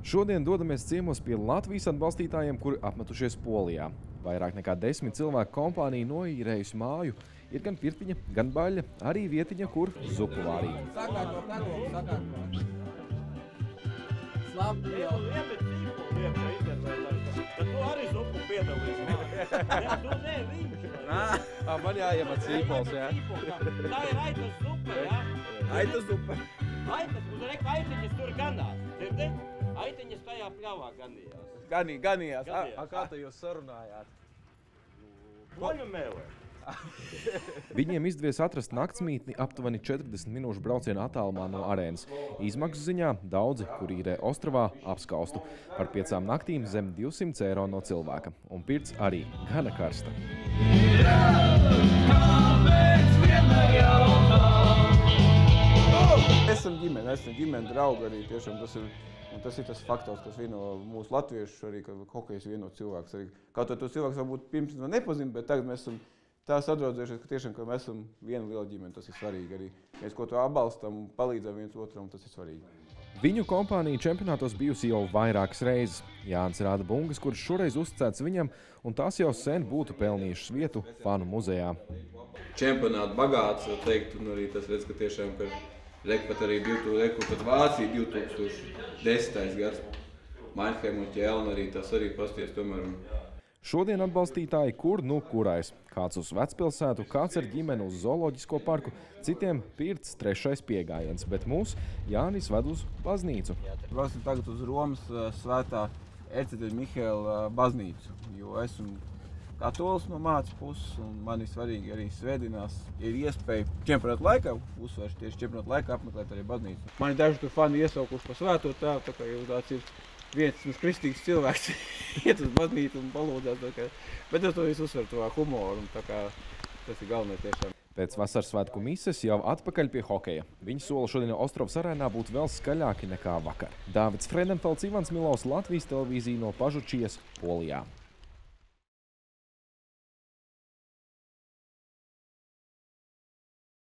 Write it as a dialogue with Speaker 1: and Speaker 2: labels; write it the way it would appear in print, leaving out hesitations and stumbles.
Speaker 1: Šodien dodamies ciemos pie Latvijas atbalstītājiem, kuri apmetušies Polijā. Vairāk nekā 10 cilvēku kompānija noīrējusi māju. Ir gan pirtiņa, gan baļa, arī vietiņa, kur zupu vārīt.
Speaker 2: Sakārto karogu, sakārto. Slabi jau.
Speaker 3: Tad tu arī zupu piedalīsi. Tu ne, viņš.
Speaker 2: Man jāiemet sīpols, jā.
Speaker 3: Tā ir aitas zupa, jā.
Speaker 2: Aitas zupa.
Speaker 3: Aitas, uz reka aitiņas tur ganās. Dzirdi? Aitiņas tajā pļavā ganījās.
Speaker 2: Ganījās. Kā tu jūs sarunājāt?
Speaker 3: Poļu mēlē.
Speaker 1: Viņiem izdevies atrast naktsmītni aptuveni 40 minūšu braucienu attālumā no arēnas. Izmaksu ziņā daudzi, kuri īrē Ostravā, apskaustu. Par 5 naktīm zem 200 eiro no cilvēka. Un pirts arī gana karsta.
Speaker 2: Esam ģimene, draugi arī tiešām tas ir tas faktors, kas vieno mūsu latviešus arī, ka hokejs vieno cilvēks arī. Kaut to cilvēks varbūt pirms nepazina, bet tagad mēs esam tā sadraudzējušies, ka tiešām, ka mēs esam viena liela ģimene, tas ir svarīgi arī. Mēs ko to atbalstam un palīdzam viens otram, tas ir svarīgi.
Speaker 1: Viņu kompānija čempionātos bijusi jau vairākas reizes. Jānis rāda bungas, kurš šoreiz uzticēts viņam, un tās jau sen būtu pelnījušas vietu fanu muzejā.
Speaker 4: Čempionāti bagāts, var teikt, un arī tas redz, ka tiešām, ka pat arī pat Vācija 2010. gads, Mannheim un Ķelna arī tas arī pasties tomēr.
Speaker 1: Šodien atbalstītāji kur nu kurais. Kāds uz vecpilsētu, kāds ar ģimeni uz zooloģisko parku, citiem pirts trešais piegājiens, bet mūs Jānis ved uz baznīcu.
Speaker 2: Brauksim tagad uz Romas svētā Ecete Mihēla baznīcu, jo esmu katolis no mācas puses, un man ir svarīgi arī svētdienās ir iespēja čempionāta laikā, uzsvēršu tieši čempionāta laikā apmeklēt arī baznīcu. Mani daži tur fani iesaukuši pa svēto tēvu, tā kā jau tāds ir viens kristīgs cilvēks iet uz baznīcu un palūdzās. Bet es to visu uzsveru to humoru, un tā kā tas ir galvenais tiešām.
Speaker 1: Pēc vasaras svētku mises jau atpakaļ pie hokeja. Viņi sola šodien Ostrovas arēnā būt vēl skaļāki nekā vakar. Dāvids Fredenfelds, Ivans Milovs, Latvijas televīzija no Pažučies, Polijā.